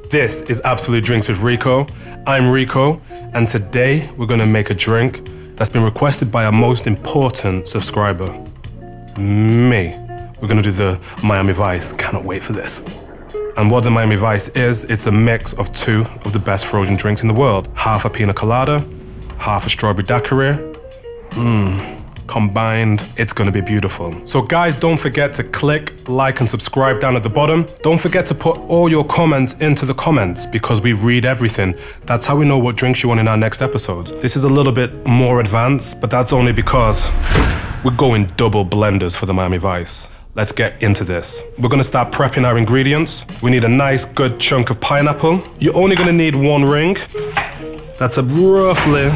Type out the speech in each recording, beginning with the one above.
This is Absolut Drinks with Rico. I'm Rico, and today we're gonna make a drink that's been requested by our most important subscriber, me. We're gonna do the Miami Vice. Cannot wait for this. And what the Miami Vice is, it's a mix of two of the best frozen drinks in the world. Half a Piña Colada, half a Strawberry Daiquiri. Combined, it's gonna be beautiful. So guys, don't forget to click, like, and subscribe down at the bottom. Don't forget to put all your comments into the comments because we read everything. That's how we know what drinks you want in our next episodes. This is a little bit more advanced, but that's only because we're going double blenders for the Miami Vice. Let's get into this. We're gonna start prepping our ingredients. We need a nice, good chunk of pineapple. You're only gonna need one ring. That's roughly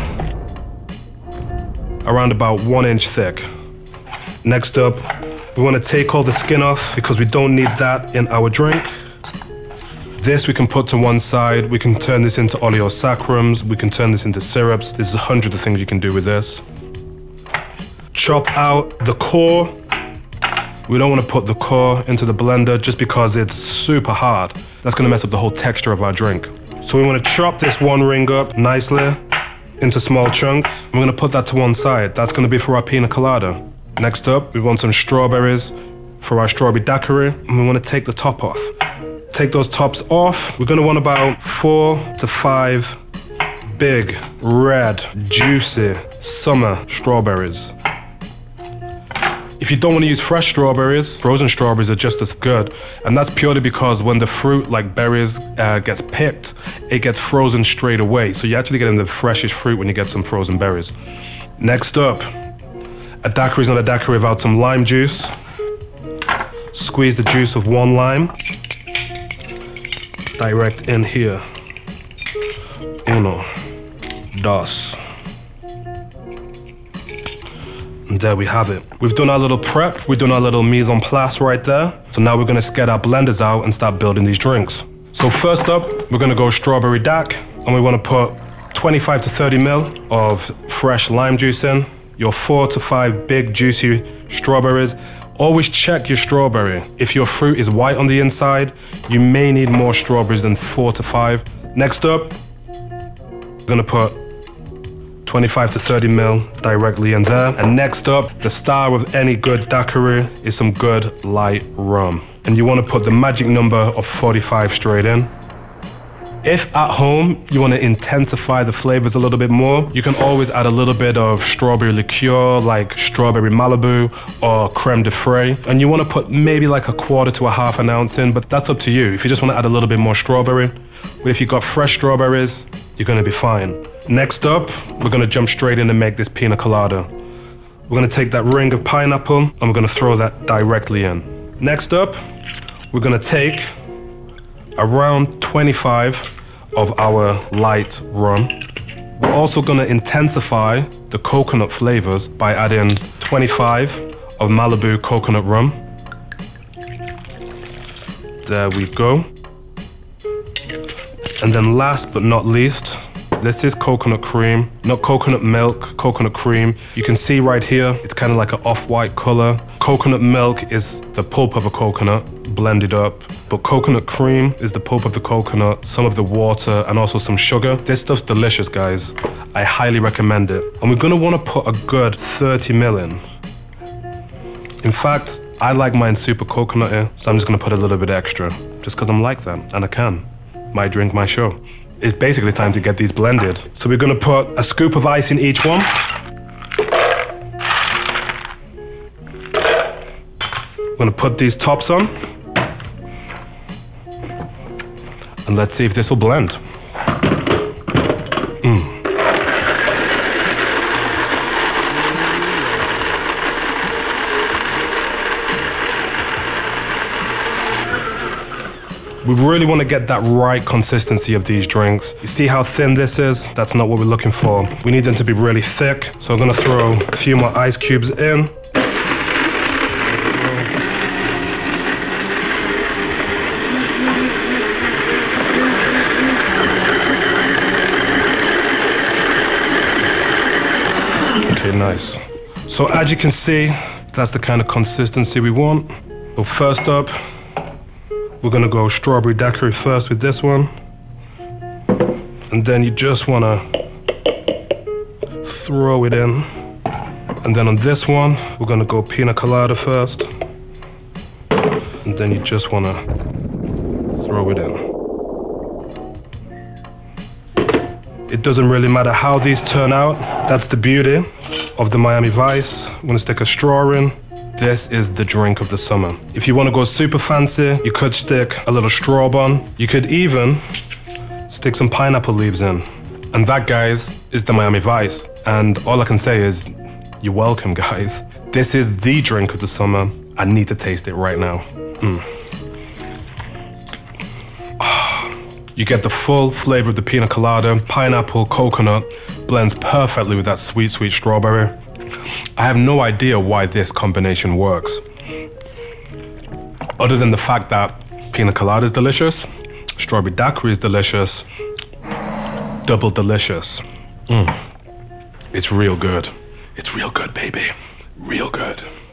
around about 1 inch thick. Next up, we want to take all the skin off because we don't need that in our drink. This we can put to one side. We can turn this into oleosaccharides. We can turn this into syrups. There's 100 of things you can do with this. Chop out the core. We don't want to put the core into the blender just because it's super hard. That's going to mess up the whole texture of our drink. So we want to chop this one ring up nicely into small chunks. We're gonna put that to one side. That's gonna be for our Piña Colada. Next up, we want some strawberries for our Strawberry Daiquiri, and we wanna take the top off. Take those tops off. We're gonna want about 4 to 5 big, red, juicy, summer strawberries. If you don't want to use fresh strawberries, frozen strawberries are just as good. And that's purely because when the fruit, like berries, gets picked, it gets frozen straight away. So you're actually getting the freshest fruit when you get some frozen berries. Next up, a daiquiri is not a daiquiri without some lime juice. Squeeze the juice of 1 lime. Direct in here. 1, 2. And there we have it. We've done our little prep, we've done our little mise en place right there. So now we're gonna get our blenders out and start building these drinks. So first up, we're gonna go Strawberry Dac, and we wanna put 25 to 30 ml of fresh lime juice in, your 4 to 5 big juicy strawberries. Always check your strawberry. If your fruit is white on the inside, you may need more strawberries than 4 to 5. Next up, we're gonna put 25 to 30 ml directly in there. And next up, the star of any good daiquiri is some good light rum. And you want to put the magic number of 45 straight in. If at home you want to intensify the flavors a little bit more, you can always add a little bit of strawberry liqueur like strawberry Malibu or creme de fraiche. And you want to put maybe like 1/4 to 1/2 ounce in, but that's up to you. If you just want to add a little bit more strawberry. But if you've got fresh strawberries, you're going to be fine. Next up, we're gonna jump straight in and make this Piña Colada. We're gonna take that ring of pineapple and we're gonna throw that directly in. Next up, we're gonna take around 25 of our light rum. We're also gonna intensify the coconut flavors by adding 25 of Malibu coconut rum. There we go. And then last but not least, this is coconut cream, not coconut milk, coconut cream. You can see right here, it's kind of like an off-white color. Coconut milk is the pulp of a coconut blended up, but coconut cream is the pulp of the coconut, some of the water, and also some sugar. This stuff's delicious, guys. I highly recommend it. And we're gonna wanna put a good 30 ml in. In fact, I like mine super coconutty, so I'm just gonna put a little bit extra, just because I'm like that, and I can. My drink, my show. It's basically time to get these blended. So we're gonna put a scoop of ice in each one. We're gonna put these tops on. And let's see if this will blend. We really want to get that right consistency of these drinks. You see how thin this is? That's not what we're looking for. We need them to be really thick. So I'm gonna throw a few more ice cubes in. Okay, nice. So as you can see, that's the kind of consistency we want. So first up, we're gonna go Strawberry Daiquiri first with this one. And then you just wanna throw it in. And then on this one, we're gonna go Piña Colada first. And then you just wanna throw it in. It doesn't really matter how these turn out. That's the beauty of the Miami Vice. I'm gonna stick a straw in. This is the drink of the summer. If you wanna go super fancy, you could stick a little straw bun. You could even stick some pineapple leaves in. And that, guys, is the Miami Vice. And all I can say is, you're welcome, guys. This is the drink of the summer. I need to taste it right now. You get the full flavor of the Piña Colada. Pineapple, coconut, blends perfectly with that sweet, sweet strawberry. I have no idea why this combination works. Other than the fact that Piña Colada is delicious, Strawberry Daiquiri is delicious, double delicious. It's real good. It's real good, baby. Real good.